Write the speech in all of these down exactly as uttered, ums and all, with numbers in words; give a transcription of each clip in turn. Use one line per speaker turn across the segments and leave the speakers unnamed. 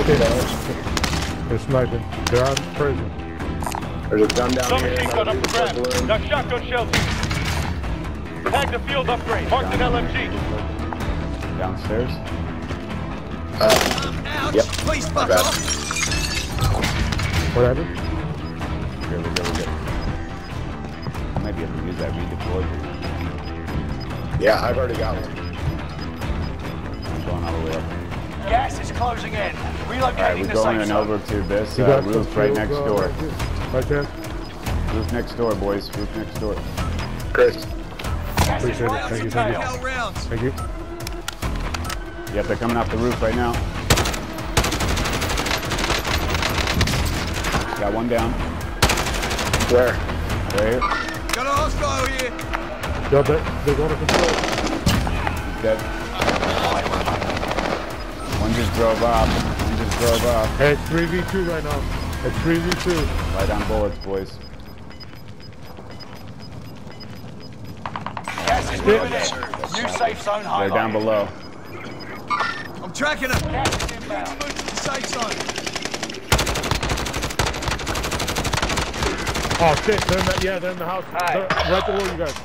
They're sniping. They're out in prison.
There's a gun down
Some
here.
machine gun up the ground. Now shotgun shells. Tag the field upgrade. Marked an L M G.
Downstairs.
Uh,
Ouch!
yep.
Please
My
fuck
bad.
off!
What happened?
Here we go, we go. I might be able to use that redeploy.
Yeah, I've already got one.
I'm going all the way up.
Gas is closing in. Relocating
Alright, we're
the
going
safe zone.
over to this
You
uh,
got
roof
some
right
shields,
next
uh,
door.
Right there.
Roof next door, boys. Roof next door.
Chris.
Gas is
Appreciate it.
right on
Thank
your
you, thank you.
tail.
Hell rounds!
Thank you.
Yep, they're coming off the roof right now. Got one down.
Where?
Right here.
Got a hostile here!
Yo, they're, they're going to control.
Dead. One just drove off. One just drove off.
Hey, it's three v two right now. It's three v two.
Right on bullets, boys.
Gas is moving in. New safe zone
They're
highlighted.
down below.
I'm tracking them!
Gas is
Need to
inbound.
move to the safe zone!
Oh shit, they're in the, yeah, they're in the house. They're right below you guys.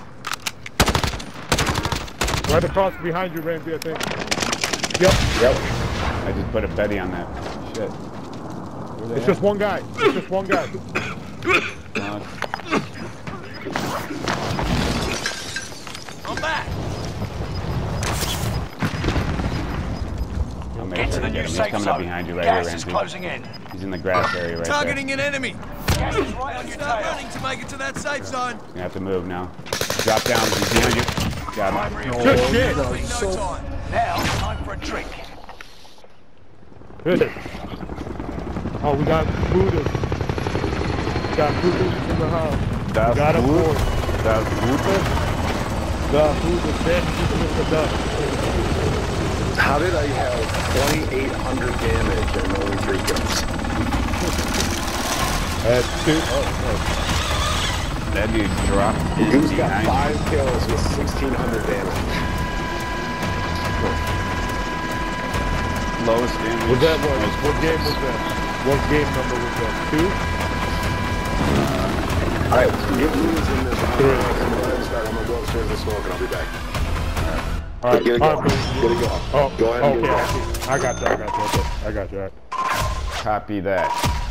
Right across behind you, Ramsey, I think. Yep.
Yep.
I just put a Betty on that. Shit.
It's just one guy. It's just one guy.
Uh,
I'm back!
I'll make
Get
sure
to the
to get
new
him. He's
safe
coming up
zone.
behind you right
Gas
here,
is
Ramsey.
closing in.
He's in the grass area right
Targeting an enemy!
Gas is right on your
Start
tail.
running to make it to that safe zone!
there. You have to move now. Drop down. He's behind you. Got him.
Primary
Good
objective.
shit.
Nothing, no time.
Now, time for a drink.
Good. Oh, we got Buddhas. We got Buddhas in the house.
Das
Got him
Gut.
board.
Das Gute.
The Buddhas. Then he's with the duck.
How did I have twenty-eight hundred damage and only three kills?
That's two.
That dude dropped in
Who's got
behind you.
five kills with sixteen hundred damage?
Lowest damage.
Was that what? What game was that? What game number was that? Two?
Alright, get Lewis in this. I'm
Three.
gonna start. I'm gonna go upstairs and smoke and I'll be back.
All right.
Get it
all
going.
right.
Get it going.
Oh,
Go ahead and
okay.
get it
I see. I got you. I got you. Okay. I got you. All right.
Copy that.